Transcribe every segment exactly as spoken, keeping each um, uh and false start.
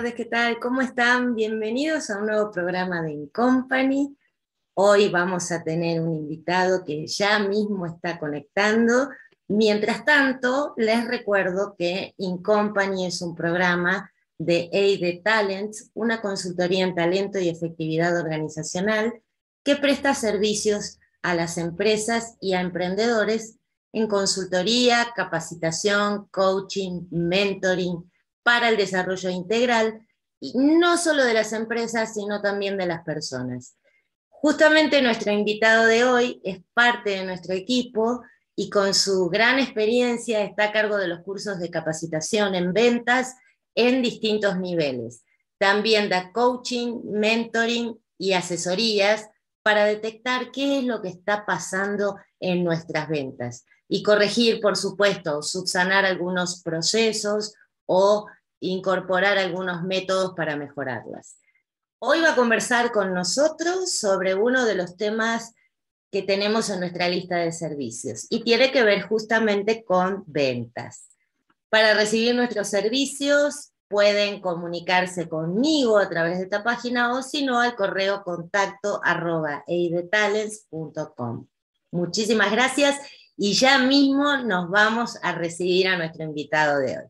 tardes, ¿qué tal? ¿Cómo están? Bienvenidos a un nuevo programa de InCompany. Hoy vamos a tener un invitado que ya mismo está conectando. Mientras tanto, les recuerdo que InCompany es un programa de A I D Talents, una consultoría en talento y efectividad organizacional que presta servicios a las empresas y a emprendedores en consultoría, capacitación, coaching, mentoring, para el desarrollo integral, y no solo de las empresas, sino también de las personas. Justamente nuestro invitado de hoy es parte de nuestro equipo y con su gran experiencia está a cargo de los cursos de capacitación en ventas en distintos niveles. También da coaching, mentoring y asesorías para detectar qué es lo que está pasando en nuestras ventas y corregir, por supuesto, subsanar algunos procesos o incorporar algunos métodos para mejorarlas. Hoy va a conversar con nosotros sobre uno de los temas que tenemos en nuestra lista de servicios y tiene que ver justamente con ventas. Para recibir nuestros servicios pueden comunicarse conmigo a través de esta página o si no al correo contacto arroba eidetalents punto com. Muchísimas gracias y ya mismo nos vamos a recibir a nuestro invitado de hoy.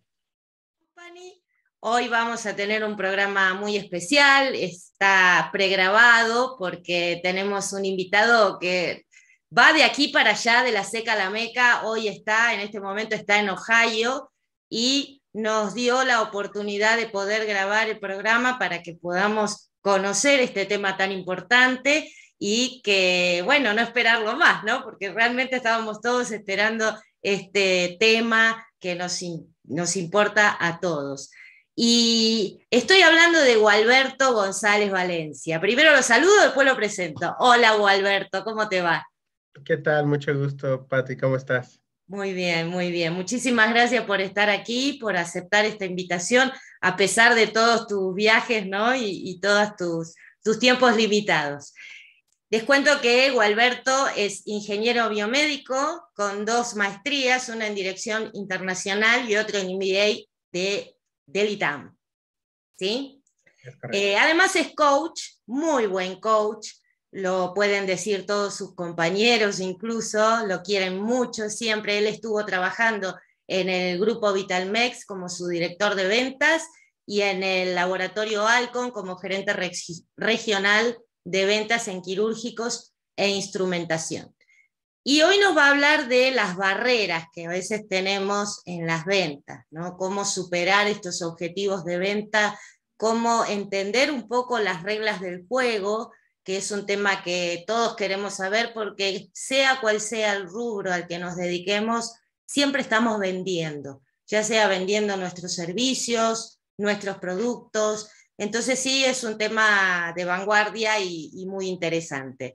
Hoy vamos a tener un programa muy especial, está pregrabado porque tenemos un invitado que va de aquí para allá, de la Seca a la Meca. Hoy está, en este momento está en Ohio y nos dio la oportunidad de poder grabar el programa para que podamos conocer este tema tan importante y que, bueno, no esperarlo más, ¿no? Porque realmente estábamos todos esperando este tema que nos, nos importa a todos. Y estoy hablando de Gualberto González Valencia. Primero lo saludo, después lo presento. Hola, Gualberto, ¿cómo te va? ¿Qué tal? Mucho gusto, Pati, ¿cómo estás? Muy bien, muy bien. Muchísimas gracias por estar aquí, por aceptar esta invitación, a pesar de todos tus viajes, ¿no? Y, y todos tus, tus tiempos limitados. Les cuento que Gualberto es ingeniero biomédico con dos maestrías, una en dirección internacional y otra en M B A de del I T A M, ¿sí? Eh, además es coach, muy buen coach, lo pueden decir todos sus compañeros, incluso lo quieren mucho siempre. Él estuvo trabajando en el grupo Vitalmex como su director de ventas y en el laboratorio Alcon como gerente reg regional de ventas en quirúrgicos e instrumentación. Y hoy nos va a hablar de las barreras que a veces tenemos en las ventas, ¿no? Cómo superar estos objetivos de venta, cómo entender un poco las reglas del juego, que es un tema que todos queremos saber porque sea cual sea el rubro al que nos dediquemos, siempre estamos vendiendo, ya sea vendiendo nuestros servicios, nuestros productos. Entonces sí, es un tema de vanguardia y, y muy interesante.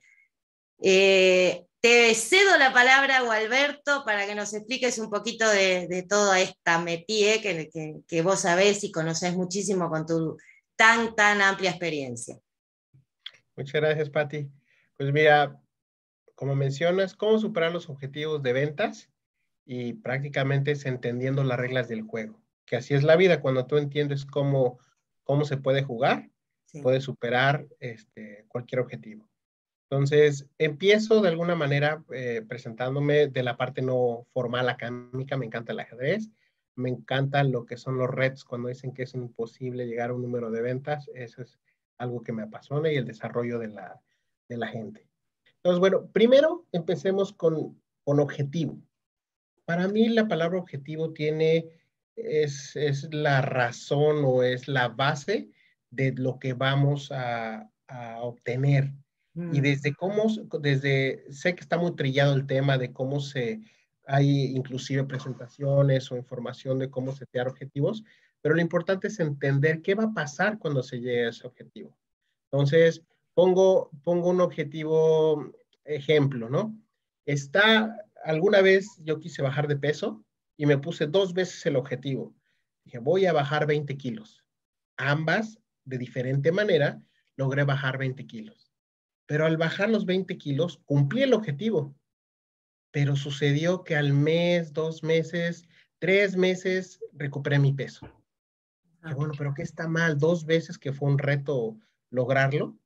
Eh, Te cedo la palabra, Gualberto, para que nos expliques un poquito de, de toda esta métier que, que, que vos sabés y conocés muchísimo con tu tan, tan amplia experiencia. Muchas gracias, Pati. Pues mira, como mencionas, cómo superar los objetivos de ventas y prácticamente es entendiendo las reglas del juego, que así es la vida. Cuando tú entiendes cómo, cómo se puede jugar, sí, puedes superar este, cualquier objetivo. Entonces, empiezo de alguna manera eh, presentándome de la parte no formal académica. Me encanta el ajedrez, me encantan lo que son los retos cuando dicen que es imposible llegar a un número de ventas. Eso es algo que me apasiona y el desarrollo de la, de la gente. Entonces, bueno, primero empecemos con, con objetivo. Para mí la palabra objetivo tiene, es, es la razón o es la base de lo que vamos a, a obtener. Y desde cómo, desde, sé que está muy trillado el tema de cómo se, hay inclusive presentaciones o información de cómo setear objetivos, pero lo importante es entender qué va a pasar cuando se llegue a ese objetivo. Entonces, pongo, pongo un objetivo ejemplo, ¿no? Está, alguna vez yo quise bajar de peso y me puse dos veces el objetivo. Dije, voy a bajar veinte kilos. Ambas, de diferente manera, logré bajar veinte kilos. Pero al bajar los veinte kilos, cumplí el objetivo. Pero sucedió que al mes, dos meses, tres meses, recuperé mi peso. Que bueno, pero ¿qué está mal? Dos veces que fue un reto lograrlo,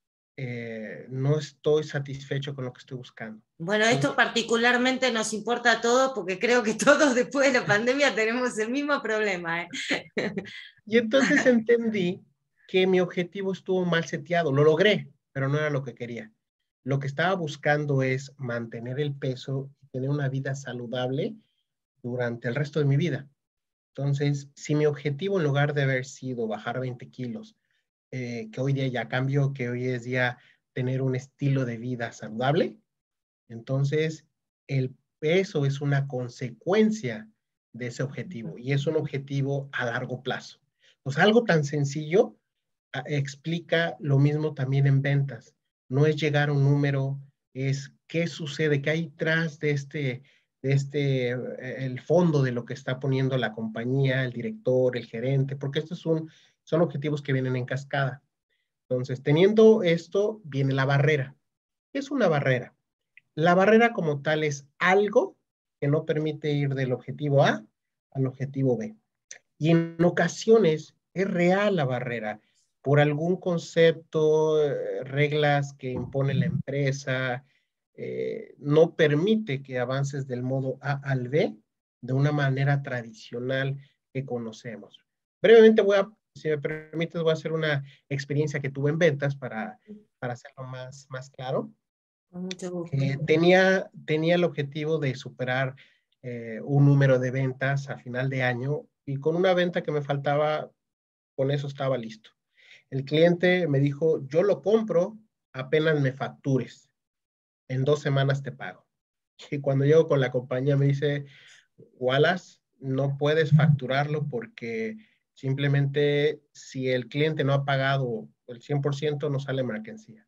eh, no estoy satisfecho con lo que estoy buscando. Bueno, Entonces, esto particularmente nos importa a todos porque creo que todos después de la pandemia tenemos el mismo problema, ¿eh? y entonces entendí que mi objetivo estuvo mal seteado. Lo logré, pero no era lo que quería. Lo que estaba buscando es mantener el peso y tener una vida saludable durante el resto de mi vida. Entonces, si mi objetivo en lugar de haber sido bajar veinte kilos, eh, que hoy día ya cambió, que hoy es día tener un estilo de vida saludable, entonces el peso es una consecuencia de ese objetivo y es un objetivo a largo plazo. Pues algo tan sencillo a, explica lo mismo también en ventas. No es llegar a un número, es qué sucede, qué hay detrás de este, de este, eh, el fondo de lo que está poniendo la compañía, el director, el gerente, porque estos son, son objetivos que vienen en cascada. Entonces, teniendo esto, viene la barrera. ¿Qué es una barrera? La barrera como tal es algo que no permite ir del objetivo A al objetivo B. Y en ocasiones es real la barrera por algún concepto, eh, reglas que impone la empresa, eh, no permite que avances del modo A al B de una manera tradicional que conocemos. Brevemente voy a, si me permites, voy a hacer una experiencia que tuve en ventas para, para hacerlo más, más claro. Con mucho gusto. Eh, tenía, tenía el objetivo de superar eh, un número de ventas a final de año y con una venta que me faltaba, con eso estaba listo. El cliente me dijo, yo lo compro, apenas me factures, en dos semanas te pago. Y cuando llego con la compañía me dice, Wallace, no puedes facturarlo porque simplemente si el cliente no ha pagado el cien por ciento no sale mercancía.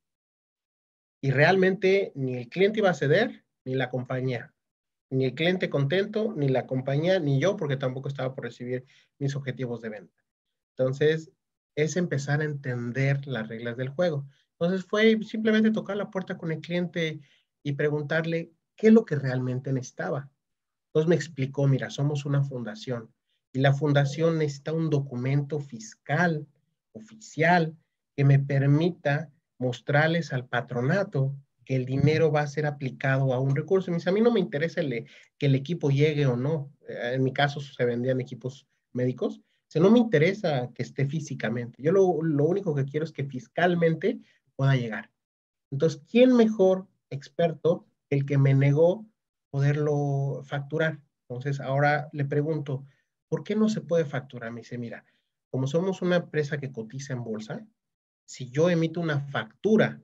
Y realmente ni el cliente iba a ceder, ni la compañía. Ni el cliente contento, ni la compañía, ni yo, porque tampoco estaba por recibir mis objetivos de venta. Entonces, es empezar a entender las reglas del juego. Entonces, fue simplemente tocar la puerta con el cliente y preguntarle qué es lo que realmente necesitaba. Entonces me explicó, mira, somos una fundación y la fundación necesita un documento fiscal oficial que me permita mostrarles al patronato que el dinero va a ser aplicado a un recurso. Me dice, a mí no me interesa el, que el equipo llegue o no. En mi caso se vendían equipos médicos. O sea, no me interesa que esté físicamente. Yo lo, lo único que quiero es que fiscalmente pueda llegar. Entonces, ¿quién mejor experto que el que me negó poderlo facturar? Entonces, ahora le pregunto, ¿por qué no se puede facturar? Me dice, mira, como somos una empresa que cotiza en bolsa, si yo emito una factura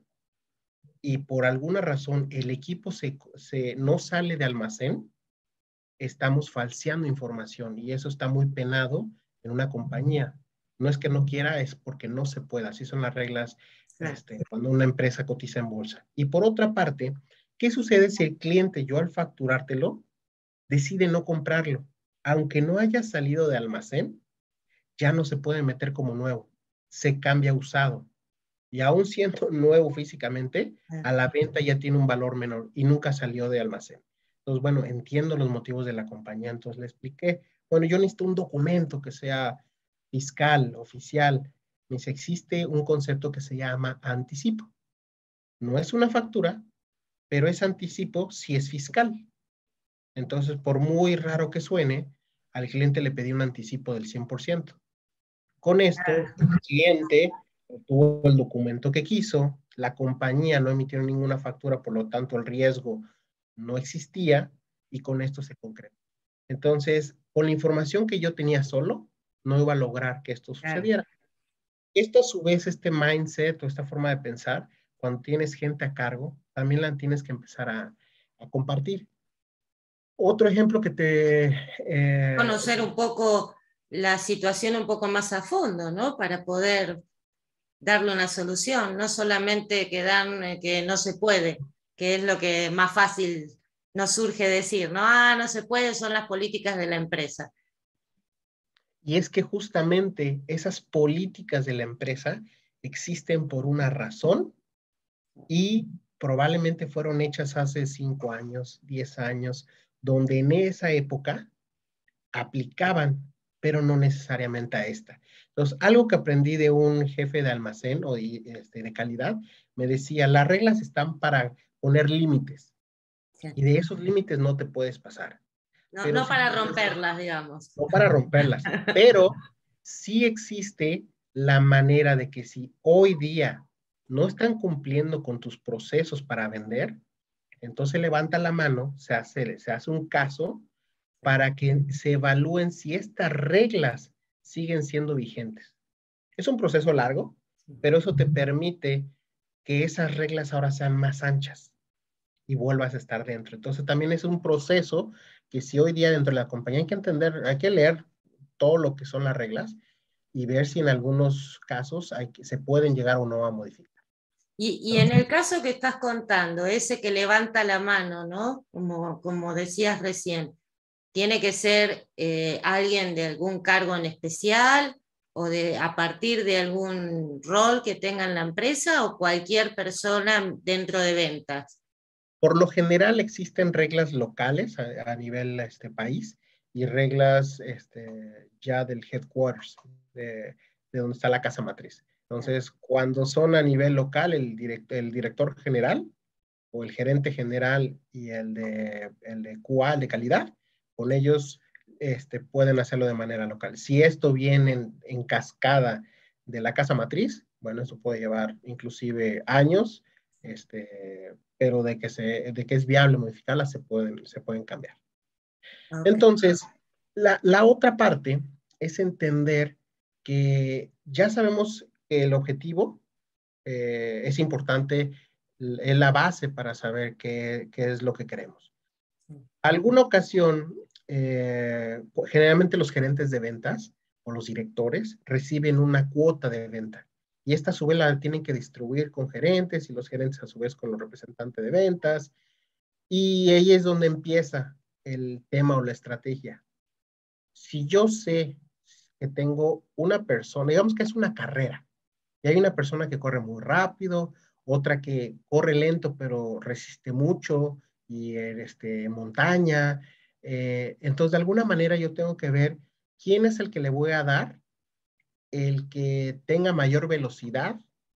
y por alguna razón el equipo se, se, no sale de almacén, estamos falseando información y eso está muy penado en una compañía. No es que no quiera, es porque no se puede. Así son las reglas Claro. este, cuando una empresa cotiza en bolsa. Y por otra parte, ¿qué sucede si el cliente, yo al facturártelo, decide no comprarlo? Aunque no haya salido de almacén, ya no se puede meter como nuevo. Se cambia usado. Y aún siendo nuevo físicamente, a la venta ya tiene un valor menor y nunca salió de almacén. Entonces, bueno, entiendo los motivos de la compañía, entonces le expliqué, bueno, yo necesito un documento que sea fiscal, oficial. Me dice, existe un concepto que se llama anticipo. No es una factura, pero es anticipo si es fiscal. Entonces, por muy raro que suene, al cliente le pedí un anticipo del cien por ciento. Con esto, el cliente obtuvo el documento que quiso, la compañía no emitió ninguna factura, por lo tanto el riesgo no existía y con esto se concretó. Entonces, con la información que yo tenía solo, no iba a lograr que esto sucediera. Esto a su vez, este mindset o esta forma de pensar, cuando tienes gente a cargo, también la tienes que empezar a, a compartir. Otro ejemplo que te... Eh, conocer un poco la situación un poco más a fondo, ¿no? Para poder darle una solución, no solamente quedar que no se puede, que es lo que más fácil nos surge decir, no, ah, no se puede, son las políticas de la empresa. Y es que justamente esas políticas de la empresa existen por una razón y probablemente fueron hechas hace cinco años, diez años, donde en esa época aplicaban pero no necesariamente a esta. Entonces, algo que aprendí de un jefe de almacén o de, este, de calidad, me decía, las reglas están para poner límites, Sí. y de esos límites no te puedes pasar. No, Pero no sí para puedes, romperlas, digamos. no para romperlas, pero sí existe la manera de que si hoy día no están cumpliendo con tus procesos para vender, entonces levanta la mano, se hace, se hace un caso para que se evalúen si estas reglas siguen siendo vigentes. Es un proceso largo, pero eso te permite que esas reglas ahora sean más anchas y vuelvas a estar dentro. Entonces también es un proceso que si hoy día dentro de la compañía hay que entender, hay que leer todo lo que son las reglas y ver si en algunos casos hay que, se pueden llegar o no a modificar. Y, y en el caso que estás contando, ese que levanta la mano, ¿no? Como, como decías recién, ¿tiene que ser eh, alguien de algún cargo en especial o de, a partir de algún rol que tenga en la empresa o cualquier persona dentro de ventas? Por lo general existen reglas locales a, a nivel este, país y reglas este, ya del headquarters, de, de donde está la casa matriz. Entonces, cuando son a nivel local, el, direct, el director general o el gerente general y el de, el de Q A, el de calidad, con ellos este, pueden hacerlo de manera local. Si esto viene en, en cascada de la casa matriz, bueno, eso puede llevar inclusive años, este, pero de que, se, de que es viable modificarlas, se pueden, se pueden cambiar. Okay. Entonces, la, la otra parte es entender que ya sabemos que el objetivo eh, es importante, es la base para saber qué, qué es lo que queremos. Alguna ocasión, eh, generalmente los gerentes de ventas o los directores reciben una cuota de venta y esta a su vez la tienen que distribuir con gerentes y los gerentes a su vez con los representantes de ventas y ahí es donde empieza el tema o la estrategia. Si yo sé que tengo una persona, digamos que es una carrera, y hay una persona que corre muy rápido, otra que corre lento pero resiste mucho y este, montaña. Eh, entonces, de alguna manera yo tengo que ver quién es el que le voy a dar, el que tenga mayor velocidad.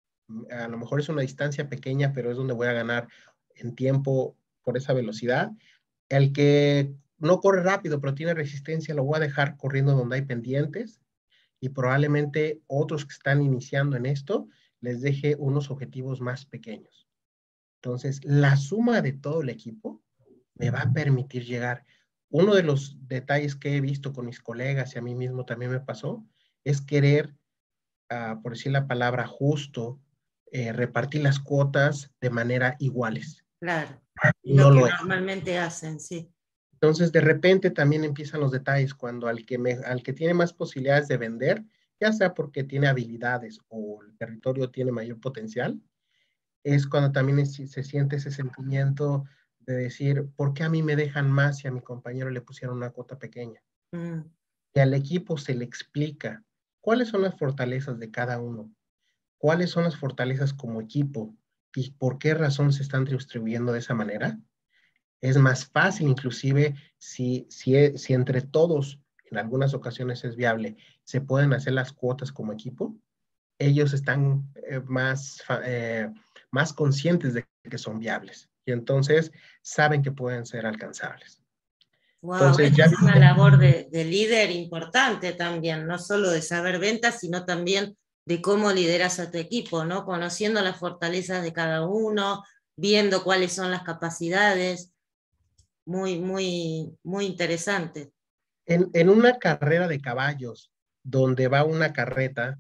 A lo mejor es una distancia pequeña, pero es donde voy a ganar en tiempo por esa velocidad. El que no corre rápido, pero tiene resistencia, lo voy a dejar corriendo donde hay pendientes. Y probablemente otros que están iniciando en esto les deje unos objetivos más pequeños. Entonces, la suma de todo el equipo me va a permitir llegar. Uno de los detalles que he visto con mis colegas y a mí mismo también me pasó es querer, uh, por decir la palabra justo, eh, repartir las cuotas de manera iguales. Claro, y lo no que lo normalmente hacen, sí. Entonces, de repente también empiezan los detalles cuando al que, me, al que tiene más posibilidades de vender, ya sea porque tiene habilidades o el territorio tiene mayor potencial, es cuando también es, se siente ese sentimiento de decir, ¿por qué a mí me dejan más y a mi compañero le pusieron una cuota pequeña? Mm. Y al equipo se le explica cuáles son las fortalezas de cada uno, cuáles son las fortalezas como equipo y por qué razón se están distribuyendo de esa manera. Es más fácil, inclusive, si, si, si entre todos, en algunas ocasiones es viable, se pueden hacer las cuotas como equipo, ellos están eh, más, eh, más conscientes de que son viables y entonces saben que pueden ser alcanzables. Wow, entonces, ya es una labor de, de líder importante también, no solo de saber ventas, sino también de cómo lideras a tu equipo, ¿no? Conociendo las fortalezas de cada uno, viendo cuáles son las capacidades. Muy, muy, muy interesante. En, en una carrera de caballos, donde va una carreta,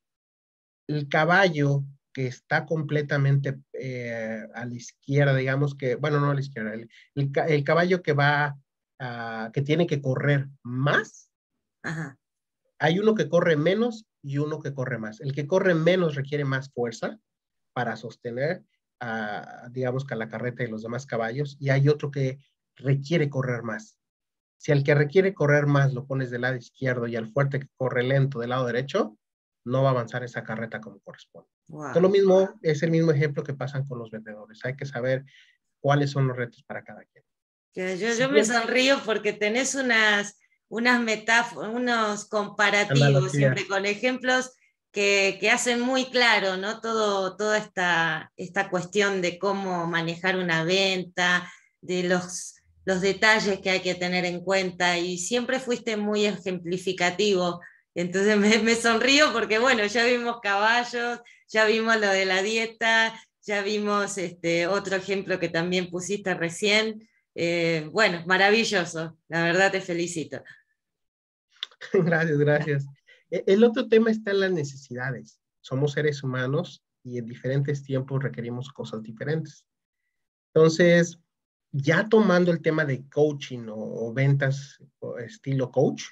el caballo que está completamente eh, a la izquierda, digamos que, bueno, no a la izquierda, el, el, el caballo que va, uh, que tiene que correr más, ajá. Hay uno que corre menos y uno que corre más. El que corre menos requiere más fuerza para sostener, uh, digamos que a la carreta y los demás caballos, y hay otro que requiere correr más. Si al que requiere correr más lo pones del lado izquierdo y al fuerte que corre lento del lado derecho, no va a avanzar esa carreta como corresponde. Wow. Entonces, lo mismo, es el mismo ejemplo que pasan con los vendedores. Hay que saber cuáles son los retos para cada quien. Yo, yo me sonrío porque tenés unas, unas metáforas, unos comparativos, Analogías. siempre con ejemplos que, que hacen muy claro, ¿no? Todo, toda esta, esta cuestión de cómo manejar una venta, de los, los detalles que hay que tener en cuenta, y siempre fuiste muy ejemplificativo. Entonces me, me sonrío porque, bueno, ya vimos caballos, ya vimos lo de la dieta, ya vimos este, otro ejemplo que también pusiste recién. Eh, bueno, maravilloso, la verdad te felicito. Gracias, gracias. E- El otro tema está en las necesidades. Somos seres humanos y en diferentes tiempos requerimos cosas diferentes. Entonces, ya tomando el tema de coaching o, o ventas o estilo coach,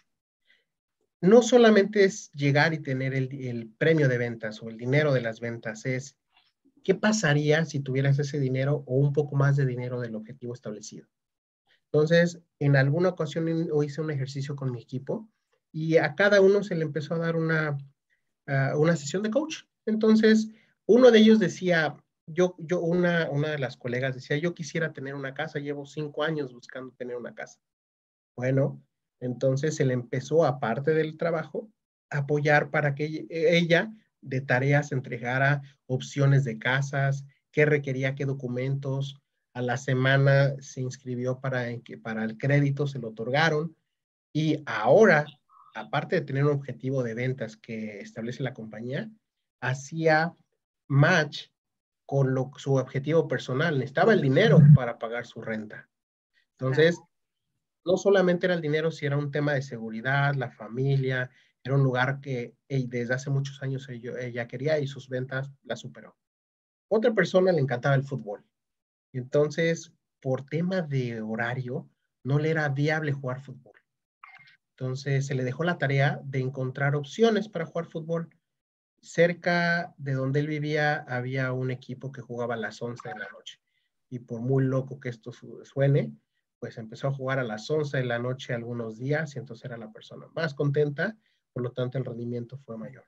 no solamente es llegar y tener el, el premio de ventas o el dinero de las ventas, es qué pasaría si tuvieras ese dinero o un poco más de dinero del objetivo establecido. Entonces, en alguna ocasión hice un ejercicio con mi equipo y a cada uno se le empezó a dar una, uh, una sesión de coach. Entonces, uno de ellos decía, yo, yo una, una de las colegas decía, yo quisiera tener una casa, llevo cinco años buscando tener una casa. Bueno, entonces se le empezó, aparte del trabajo, a apoyar para que ella de tareas entregara opciones de casas, qué requería, qué documentos. A la semana se inscribió para, que para el crédito, se lo otorgaron. Y ahora, aparte de tener un objetivo de ventas que establece la compañía, hacía match con lo, su objetivo personal. Necesitaba el dinero para pagar su renta. Entonces, no solamente era el dinero, si era un tema de seguridad, la familia, era un lugar que hey, desde hace muchos años ella, ella quería y sus ventas la superó. Otra persona le encantaba el fútbol. Entonces, por tema de horario, no le era viable jugar fútbol. Entonces, se le dejó la tarea de encontrar opciones para jugar fútbol. Cerca de donde él vivía había un equipo que jugaba a las once de la noche. Y por muy loco que esto suene, pues empezó a jugar a las once de la noche algunos días y entonces era la persona más contenta, por lo tanto el rendimiento fue mayor.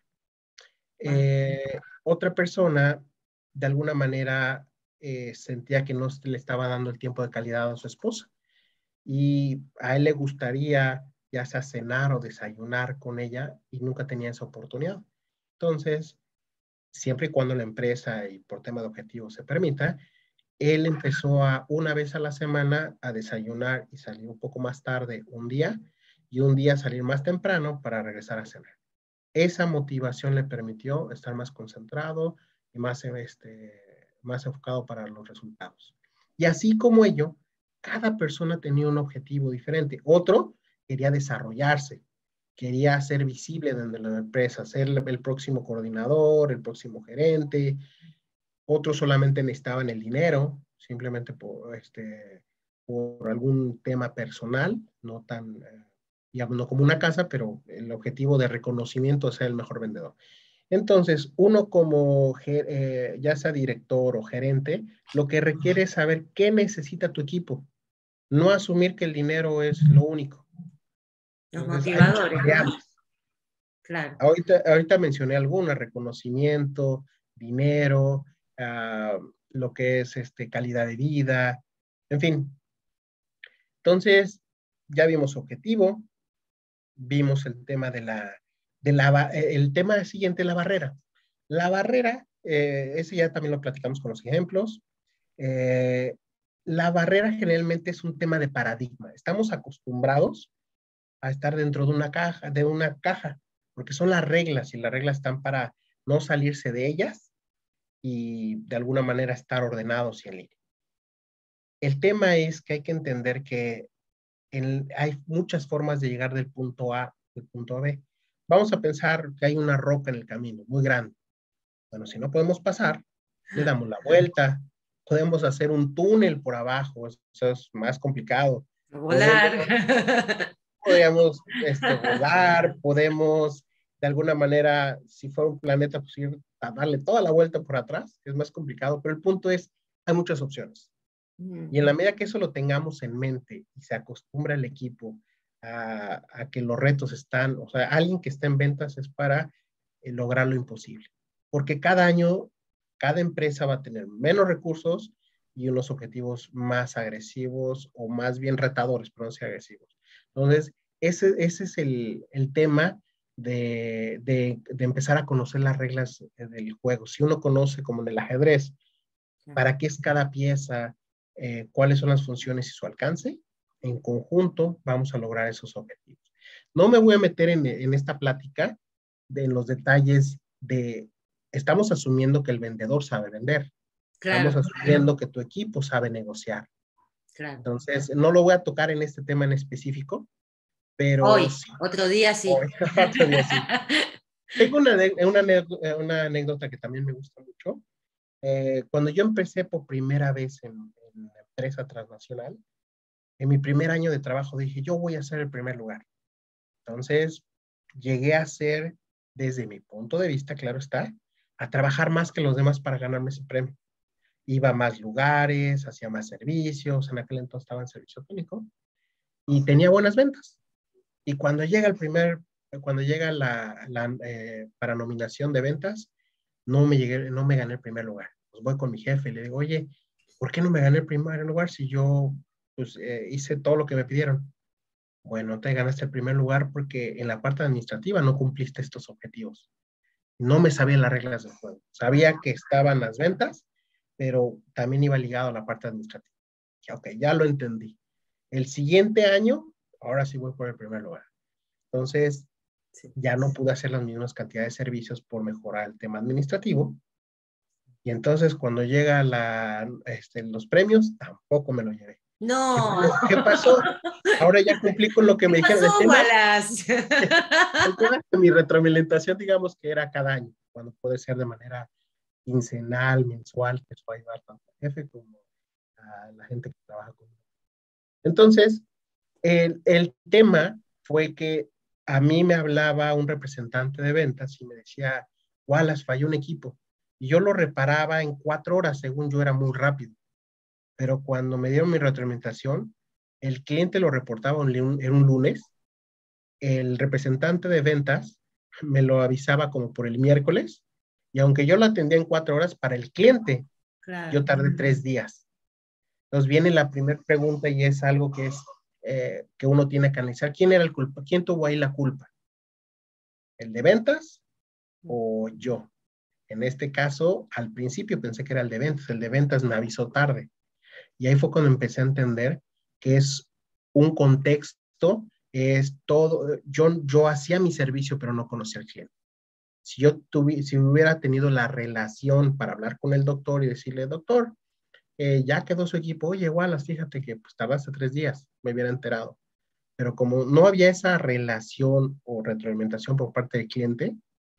Eh, otra persona, de alguna manera, eh, sentía que no le estaba dando el tiempo de calidad a su esposa y a él le gustaría ya sea cenar o desayunar con ella y nunca tenía esa oportunidad. Entonces, siempre y cuando la empresa y por tema de objetivos se permita, él empezó a una vez a la semana a desayunar y salir un poco más tarde un día y un día salir más temprano para regresar a cenar. Esa motivación le permitió estar más concentrado y más, este, más enfocado para los resultados. Y así como ello, cada persona tenía un objetivo diferente. Otro quería desarrollarse, quería ser visible dentro de la empresa, ser el próximo coordinador, el próximo gerente. Otros solamente necesitaban el dinero, simplemente por, este, por algún tema personal, no tan, eh, digamos, no como una casa, pero el objetivo de reconocimiento es ser el mejor vendedor. Entonces, uno como eh, ya sea director o gerente, lo que requiere es saber qué necesita tu equipo, no asumir que el dinero es lo único. Los Entonces, hay muchas motivadores, ¿no? variables. Claro. Ahorita, ahorita mencioné algunas, reconocimiento, dinero, uh, lo que es este, calidad de vida, en fin. Entonces, ya vimos objetivo, vimos el tema de la, de la el tema siguiente, la barrera. La barrera, eh, ese ya también lo platicamos con los ejemplos. Eh, la barrera generalmente es un tema de paradigma. Estamos acostumbrados a estar dentro de una caja, de una caja, porque son las reglas y las reglas están para no salirse de ellas y de alguna manera estar ordenados y en línea. El tema es que hay que entender que en, hay muchas formas de llegar del punto A al punto B. Vamos a pensar que hay una roca en el camino, muy grande. Bueno, si no podemos pasar, le damos la vuelta, podemos hacer un túnel por abajo, eso es más complicado. Volar. Podemos, podemos este, volar, podemos de alguna manera, si fuera un planeta, pues ir a darle toda la vuelta por atrás, que es más complicado, pero el punto es, hay muchas opciones. Y en la medida que eso lo tengamos en mente y se acostumbra el equipo a, a que los retos están, o sea, alguien que está en ventas es para eh, lograr lo imposible. Porque cada año, cada empresa va a tener menos recursos y unos objetivos más agresivos o más bien retadores, pero no ser agresivos. Entonces, ese, ese es el, el tema de, de, de empezar a conocer las reglas del juego. Si uno conoce, como en el ajedrez, para qué es cada pieza, eh, cuáles son las funciones y su alcance, en conjunto vamos a lograr esos objetivos. No me voy a meter en, en esta plática de en los detalles de, estamos asumiendo que el vendedor sabe vender. Claro. Estamos asumiendo que tu equipo sabe negociar. Claro. Entonces, no lo voy a tocar en este tema en específico, pero... Hoy, sí, otro día sí. Hoy, otro día sí. Tengo una, una, una anécdota que también me gusta mucho. Eh, cuando yo empecé por primera vez en, en la empresa transnacional, en mi primer año de trabajo dije, yo voy a ser el primer lugar. Entonces, llegué a ser, desde mi punto de vista, claro está, a trabajar más que los demás para ganarme ese premio. Iba a más lugares, hacía más servicios, en aquel entonces estaba en servicio técnico, y tenía buenas ventas. Y cuando llega el primer, cuando llega la, la eh, para nominación de ventas, no me, llegué, no me gané el primer lugar. Pues voy con mi jefe y le digo, oye, ¿por qué no me gané el primer lugar si yo pues, eh, hice todo lo que me pidieron? Bueno, te ganaste el primer lugar porque en la parte administrativa no cumpliste estos objetivos. No me sabía las reglas del juego. Sabía que estaban las ventas, pero también iba ligado a la parte administrativa. Dije, ok, ya lo entendí. El siguiente año, ahora sí voy por el primer lugar. Entonces, ya no pude hacer las mismas cantidades de servicios por mejorar el tema administrativo. Y entonces, cuando llega la, este, los premios, tampoco me lo llevé. No. ¿Qué, ¿Qué pasó? Ahora ya cumplí con lo que me dijeron. ¿Qué pasó, el tema de mi retroalimentación, digamos que era cada año, cuando puede ser de manera quincenal, mensual, que eso va a ayudar tanto al jefe como a la gente que trabaja conmigo. Entonces, el, el tema fue que a mí me hablaba un representante de ventas y me decía, Wallace, falló un equipo. Y yo lo reparaba en cuatro horas, según yo era muy rápido. Pero cuando me dieron mi retroalimentación, el cliente lo reportaba en un, en un lunes, el representante de ventas me lo avisaba como por el miércoles, y aunque yo lo atendía en cuatro horas, para el cliente, claro, yo tardé tres días. Entonces viene la primera pregunta y es algo que es eh, que uno tiene que analizar. ¿Quién era el culpa? ¿Quién tuvo ahí la culpa? ¿El de ventas o yo? En este caso, al principio pensé que era el de ventas. El de ventas me avisó tarde. Y ahí fue cuando empecé a entender que es un contexto, es todo. Yo, yo hacía mi servicio, pero no conocía al cliente. Si yo tuvi, si hubiera tenido la relación para hablar con el doctor y decirle, doctor, eh, ya quedó su equipo, oye, Wallace, fíjate que pues, tardaste tres días, me hubiera enterado. Pero como no había esa relación o retroalimentación por parte del cliente,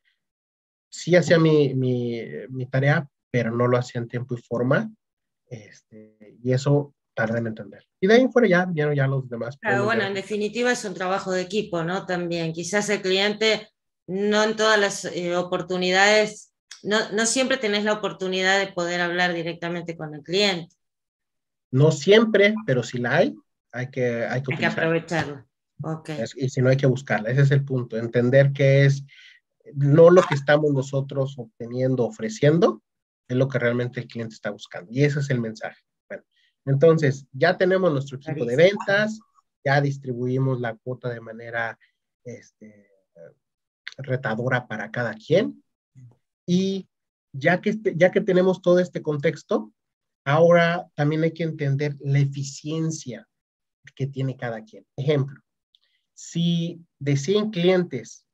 sí hacía mi, mi, mi tarea, pero no lo hacía en tiempo y forma. Este, y eso tardé en entender. Y de ahí fuera ya vinieron ya los demás. Claro, bueno, en definitiva es un trabajo de equipo, ¿no? También, quizás el cliente, no en todas las eh, oportunidades, no, no siempre tenés la oportunidad de poder hablar directamente con el cliente. No siempre, pero si la hay, hay que, hay que, hay que aprovecharla. Okay. Es, y si no, hay que buscarla. Ese es el punto, entender que es no lo que estamos nosotros obteniendo, ofreciendo, es lo que realmente el cliente está buscando. Y ese es el mensaje. Bueno, entonces, ya tenemos nuestro equipo de ventas, ya distribuimos la cuota de manera este, retadora para cada quien. Y ya que, ya que tenemos todo este contexto, ahora también hay que entender la eficiencia que tiene cada quien. Ejemplo, si de cien clientes,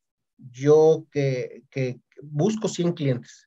yo que, que busco cien clientes,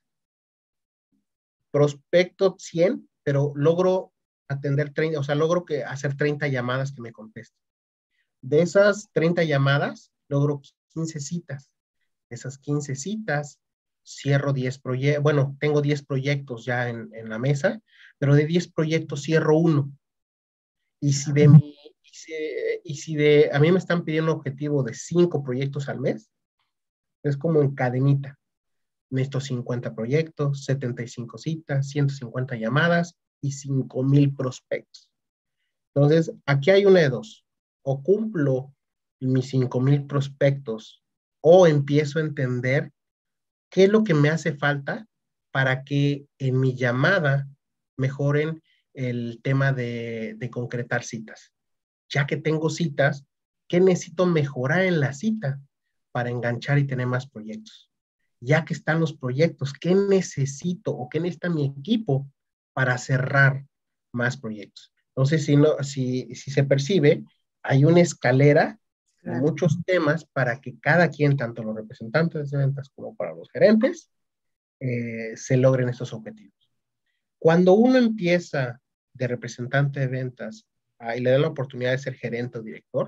prospecto cien, pero logro atender treinta, o sea, logro que hacer treinta llamadas que me contesten. De esas treinta llamadas, logro quince citas. De esas quince citas, cierro diez proyectos, bueno, tengo diez proyectos ya en, en la mesa, pero de diez proyectos cierro uno. Y si de mi, y si, y si de, a mí me están pidiendo un objetivo de cinco proyectos al mes, es como en cadenita. Necesito cincuenta proyectos, setenta y cinco citas, ciento cincuenta llamadas y cinco mil prospectos. Entonces, aquí hay una de dos. O cumplo mis cinco mil prospectos o empiezo a entender qué es lo que me hace falta para que en mi llamada mejoren el tema de, de concretar citas. Ya que tengo citas, ¿Qué necesito mejorar en la cita para enganchar y tener más proyectos? Ya que están los proyectos, ¿qué necesito o qué necesita mi equipo para cerrar más proyectos? Entonces, si, no, si, si se percibe, hay una escalera, claro, muchos temas para que cada quien, tanto los representantes de ventas como para los gerentes, eh, se logren estos objetivos. Cuando uno empieza de representante de ventas ah, y le dan la oportunidad de ser gerente o director,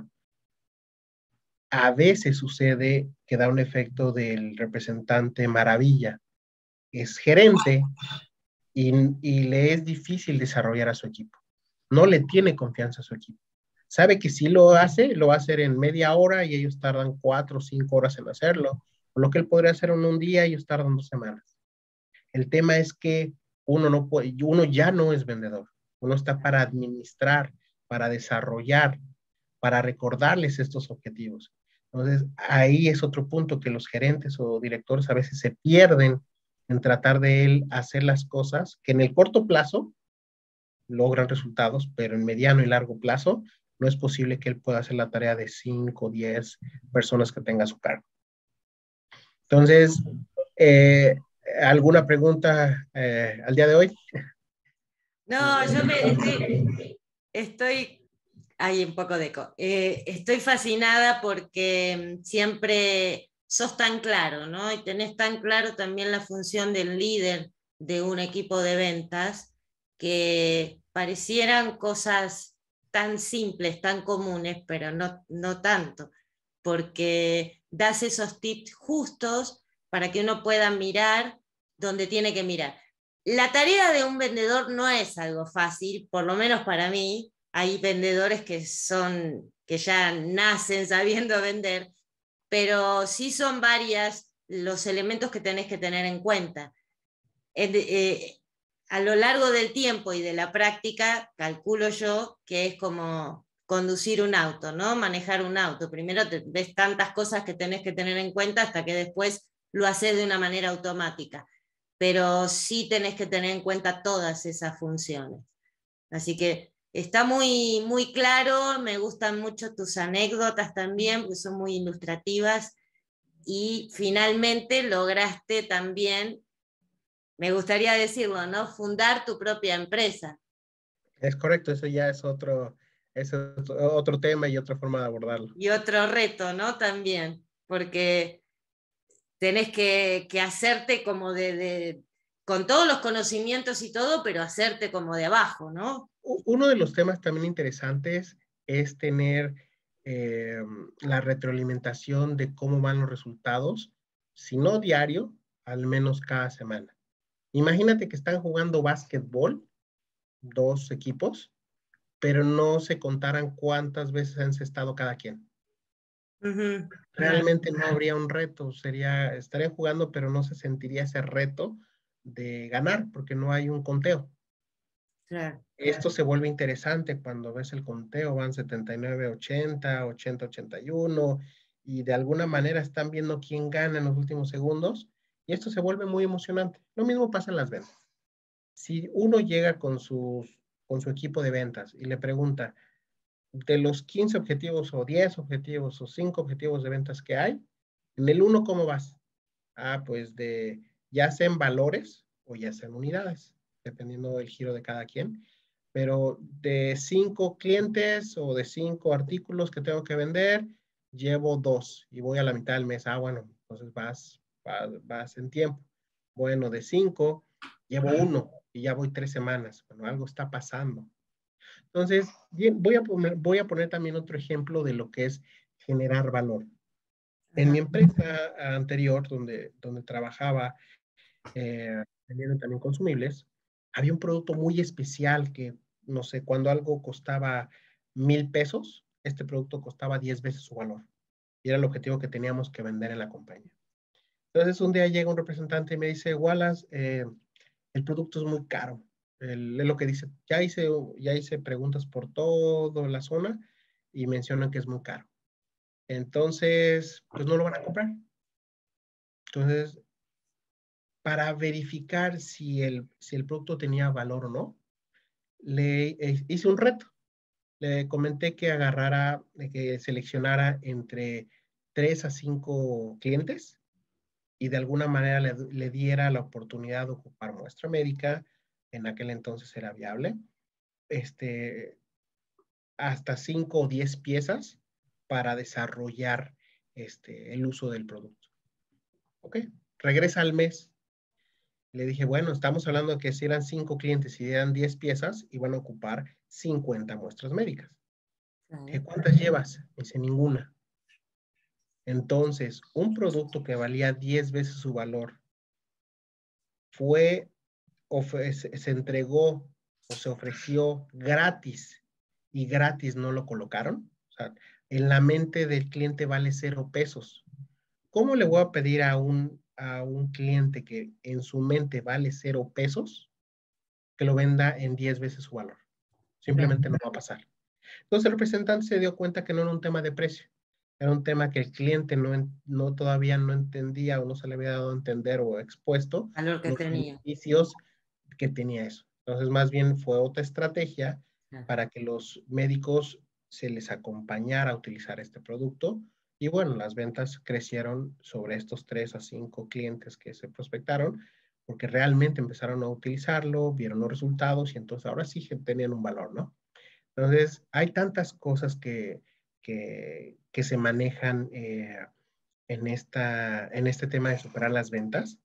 a veces sucede que da un efecto del representante maravilla. Es gerente y, y le es difícil desarrollar a su equipo. No le tiene confianza a su equipo. Sabe que si lo hace, lo va a hacer en media hora y ellos tardan cuatro o cinco horas en hacerlo. O lo que él podría hacer en un día, ellos tardan dos semanas. El tema es que uno, no puede, uno ya no es vendedor. Uno está para administrar, para desarrollar, para recordarles estos objetivos. Entonces, ahí es otro punto que los gerentes o directores a veces se pierden en tratar de él hacer las cosas que en el corto plazo logran resultados, pero en mediano y largo plazo no es posible que él pueda hacer la tarea de cinco o diez personas que tenga a su cargo. Entonces, eh, ¿alguna pregunta eh, al día de hoy? No, yo me estoy, estoy hay un poco de eco. Eh, estoy fascinada porque siempre sos tan claro, ¿no? Y tenés tan claro también la función del líder de un equipo de ventas, que parecieran cosas tan simples, tan comunes, pero no, no tanto, porque das esos tips justos para que uno pueda mirar donde tiene que mirar. La tarea de un vendedor no es algo fácil, por lo menos para mí. Hay vendedores que son, que ya nacen sabiendo vender, pero sí son varias los elementos que tenés que tener en cuenta. Eh, eh, a lo largo del tiempo y de la práctica, calculo yo que es como conducir un auto, ¿no? Manejar un auto. Primero te, ves tantas cosas que tenés que tener en cuenta hasta que después lo haces de una manera automática. Pero sí tenés que tener en cuenta todas esas funciones. Así que está muy, muy claro, me gustan mucho tus anécdotas también, porque son muy ilustrativas, y finalmente lograste también, me gustaría decirlo, ¿no? Fundar tu propia empresa. Es correcto, eso ya es otro, es otro tema y otra forma de abordarlo. Y otro reto, ¿no? También, porque tenés que, que hacerte como de, de, con todos los conocimientos y todo, pero hacerte como de abajo, ¿no? Uno de los temas también interesantes es tener eh, la retroalimentación de cómo van los resultados, si no diario, al menos cada semana. Imagínate que están jugando básquetbol, dos equipos, pero no se contaran cuántas veces han encestado cada quien. Uh-huh. Realmente no habría un reto, sería, estarían jugando, pero no se sentiría ese reto de ganar, porque no hay un conteo. Claro. Esto se vuelve interesante cuando ves el conteo, van setenta y nueve ochenta, ochenta ochenta y uno, y de alguna manera están viendo quién gana en los últimos segundos, y esto se vuelve muy emocionante. Lo mismo pasa en las ventas. Si uno llega con, sus, con su equipo de ventas y le pregunta, de los quince objetivos o diez objetivos o cinco objetivos de ventas que hay, en el uno, ¿cómo vas? Ah, pues de ya sea en valores o ya sea en unidades, dependiendo del giro de cada quien. Pero de cinco clientes o de cinco artículos que tengo que vender, llevo dos y voy a la mitad del mes. Ah, bueno, entonces vas, vas, vas en tiempo. Bueno, de cinco, llevo uno y ya voy tres semanas. Bueno, algo está pasando. Entonces, bien, voy a poner, voy a poner también otro ejemplo de lo que es generar valor. En mi empresa anterior, donde, donde trabajaba eh, vendiendo también consumibles, había un producto muy especial que, no sé, cuando algo costaba mil pesos, este producto costaba diez veces su valor. Y era el objetivo que teníamos que vender en la compañía. Entonces, un día llega un representante y me dice, Wallace, eh, el producto es muy caro. El, es lo que dice, ya hice, ya hice preguntas por toda la zona y mencionan que es muy caro. Entonces, pues no lo van a comprar. Entonces, para verificar si el, si el producto tenía valor o no, le eh, hice un reto. le comenté que agarrara, que seleccionara entre tres a cinco clientes y de alguna manera le, le diera la oportunidad de ocupar muestra médica, en aquel entonces era viable, este, hasta cinco o diez piezas para desarrollar este, el uso del producto. ¿Ok? Regresa al mes. Le dije, bueno, estamos hablando de que si eran cinco clientes y eran diez piezas, iban a ocupar cincuenta muestras médicas. ¿Qué cuántas llevas? Me dice, ninguna. Entonces, un producto que valía diez veces su valor fue, se, se entregó o se ofreció gratis y gratis no lo colocaron. O sea, en la mente del cliente vale cero pesos. ¿Cómo le voy a pedir a un, a un cliente que en su mente vale cero pesos que lo venda en diez veces su valor? Simplemente no va a pasar. Entonces el representante se dio cuenta que no era un tema de precio, era un tema que el cliente no, no todavía no entendía o no se le había dado a entender o expuesto valor que los tenía. beneficios que tenía eso. Entonces más bien fue otra estrategia para que los médicos se les acompañara a utilizar este producto y bueno, las ventas crecieron sobre estos tres a cinco clientes que se prospectaron porque realmente empezaron a utilizarlo, vieron los resultados y entonces ahora sí tenían un valor, ¿no? Entonces, hay tantas cosas que, que, que se manejan eh, en, esta, en este tema de superar las ventas.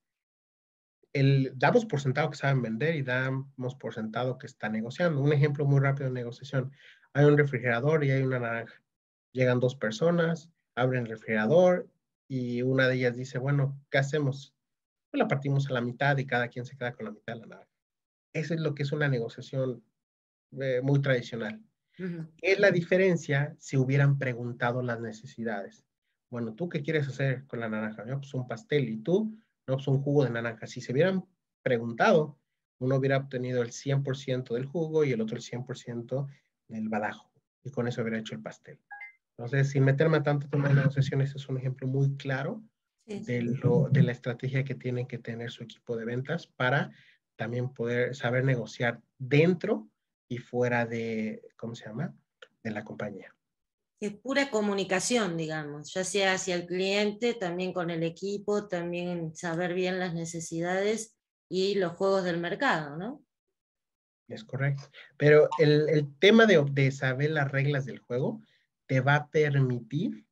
El, damos por sentado que saben vender y damos por sentado que está negociando. Un ejemplo muy rápido de negociación. Hay un refrigerador y hay una naranja. Llegan dos personas, abren el refrigerador y una de ellas dice, bueno, ¿qué hacemos? Pues la partimos a la mitad y cada quien se queda con la mitad de la naranja. Eso es lo que es una negociación eh, muy tradicional. Uh-huh. ¿Qué es la diferencia si hubieran preguntado las necesidades? Bueno, ¿tú qué quieres hacer con la naranja? No, pues un pastel. ¿Y tú? No, pues un jugo de naranja. Si se hubieran preguntado, uno hubiera obtenido el cien por ciento del jugo y el otro el cien por ciento del badajo. Y con eso hubiera hecho el pastel. Entonces, sin meterme a tanto tema de negociaciones, es un ejemplo muy claro sí, sí. De, lo, de la estrategia que tiene que tener su equipo de ventas para también poder saber negociar dentro y fuera de, ¿cómo se llama? De la compañía. Es pura comunicación, digamos, ya sea hacia el cliente, también con el equipo, también saber bien las necesidades y los juegos del mercado, ¿no? Es correcto. Pero el, el tema de, de saber las reglas del juego te va a permitir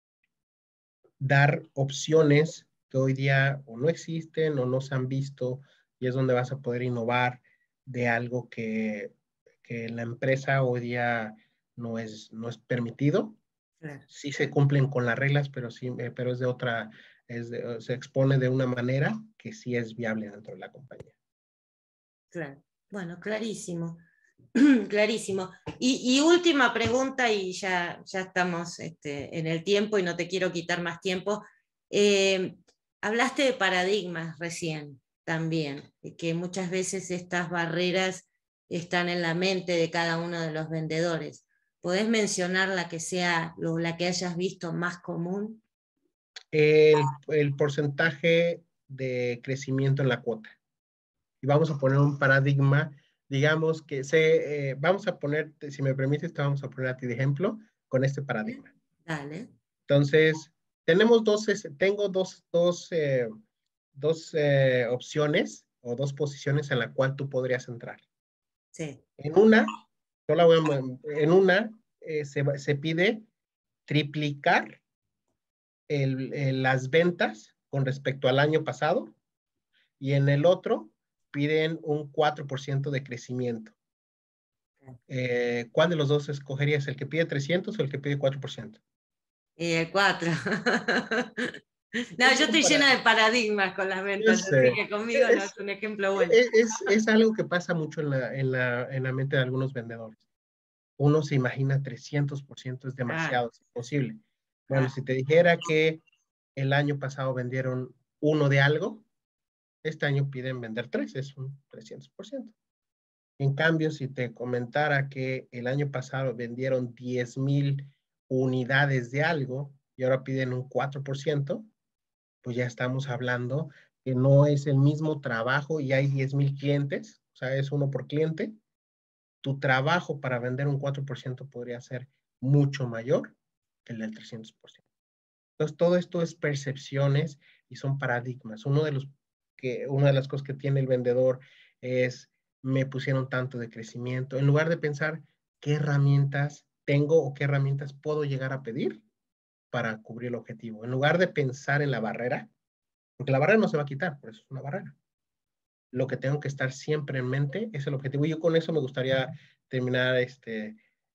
dar opciones que hoy día o no existen o no se han visto y es donde vas a poder innovar de algo que, que la empresa hoy día no es, no es permitido. Claro. Sí se cumplen con las reglas, pero, sí, eh, pero es de otra, es de, se expone de una manera que sí es viable dentro de la compañía. Claro, bueno, clarísimo. Clarísimo. Y, y última pregunta, y ya, ya estamos este, en el tiempo y no te quiero quitar más tiempo. Eh, hablaste de paradigmas recién también, que muchas veces estas barreras están en la mente de cada uno de los vendedores. ¿Podés mencionar la que sea, la que hayas visto más común? El, el porcentaje de crecimiento en la cuota. Y vamos a poner un paradigma, digamos que se, eh, vamos a poner, si me permites, te vamos a poner a ti de ejemplo con este paradigma. Dale. Entonces, tenemos dos, tengo dos, dos, eh, dos eh, opciones o dos posiciones en la cual tú podrías entrar. Sí. En una, yo la voy a, en una eh, se, se pide triplicar el, el, las ventas con respecto al año pasado y en el otro piden un cuatro por ciento de crecimiento. Eh, ¿Cuál de los dos escogerías? ¿El que pide trescientos o el que pide cuatro por ciento? Y el cuatro. No, yo estoy llena de paradigmas con las ventas, sé. así que conmigo es, no es un ejemplo bueno. Es, es, es algo que pasa mucho en la, en, la, en la mente de algunos vendedores. Uno se imagina trescientos por ciento es demasiado, ah. es imposible. Bueno, ah. si te dijera que el año pasado vendieron uno de algo, este año piden vender tres, es un trescientos por ciento. En cambio, si te comentara que el año pasado vendieron diez mil unidades de algo y ahora piden un cuatro por ciento, pues ya estamos hablando que no es el mismo trabajo y hay diez mil clientes, o sea, es uno por cliente, tu trabajo para vender un cuatro por ciento podría ser mucho mayor que el del trescientos por ciento. Entonces, todo esto es percepciones y son paradigmas. Uno de los que, una de las cosas que tiene el vendedor es, me pusieron tanto de crecimiento, en lugar de pensar qué herramientas tengo o qué herramientas puedo llegar a pedir para cubrir el objetivo. En lugar de pensar en la barrera, porque la barrera no se va a quitar, por eso es una barrera. Lo que tengo que estar siempre en mente es el objetivo. Y yo con eso me gustaría terminar este,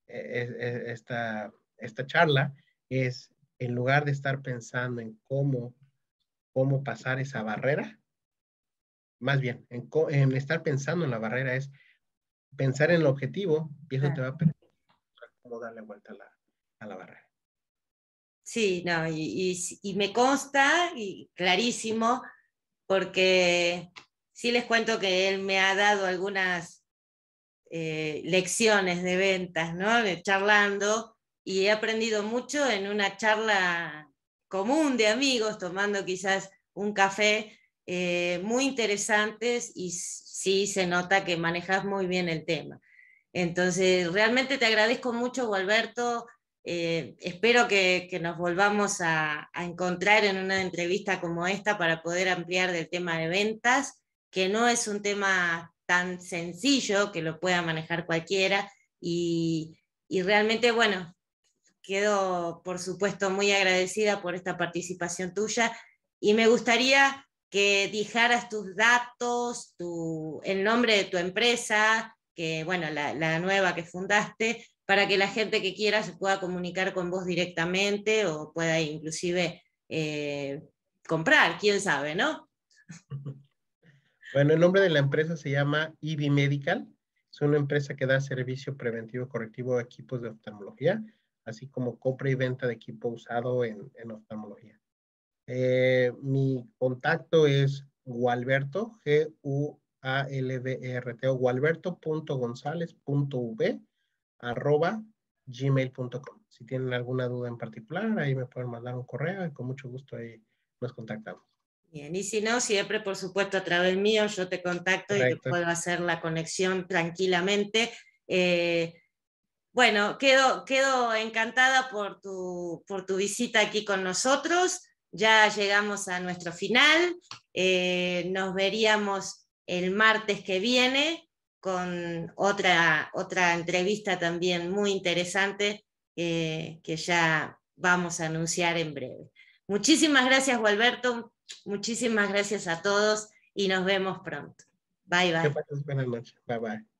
esta, esta charla, es en lugar de estar pensando en cómo, cómo pasar esa barrera, más bien, en, en estar pensando en la barrera es pensar en el objetivo y eso te va a permitir cómo darle vuelta a la, a la barrera. Sí, no, y, y, y me consta, y clarísimo, porque sí les cuento que él me ha dado algunas eh, lecciones de ventas, ¿no? De charlando, y he aprendido mucho en una charla común de amigos, tomando quizás un café, eh, muy interesantes, y sí se nota que manejas muy bien el tema. Entonces, realmente te agradezco mucho, Gualberto. Eh, espero que, que, nos volvamos a, a encontrar en una entrevista como esta para poder ampliar del tema de ventas, que no es un tema tan sencillo que lo pueda manejar cualquiera, y, y realmente, bueno, quedo por supuesto muy agradecida por esta participación tuya, y me gustaría que dijeras tus datos, tu, el nombre de tu empresa, que bueno, la, la nueva que fundaste, para que la gente que quiera se pueda comunicar con vos directamente o pueda inclusive eh, comprar, quién sabe, ¿no? Bueno, el nombre de la empresa se llama E V Medical. Es una empresa que da servicio preventivo correctivo a equipos de oftalmología, así como compra y venta de equipo usado en, en oftalmología. Eh, mi contacto es Gualberto, G U A L B E R T O, gualberto.gonzalez.v arroba gmail punto com. Si tienen alguna duda en particular, ahí me pueden mandar un correo y con mucho gusto ahí nos contactamos. Bien, y si no, siempre por supuesto a través mío yo te contacto. Correcto. Y te puedo hacer la conexión tranquilamente. Eh, bueno, quedo, quedo encantada por tu, por tu visita aquí con nosotros. Ya llegamos a nuestro final. Eh, nos veríamos el martes que viene con otra, otra entrevista también muy interesante eh, que ya vamos a anunciar en breve. Muchísimas gracias, Gualberto. Muchísimas gracias a todos y nos vemos pronto. Bye, bye. Que pases buenas noches. Bye, bye.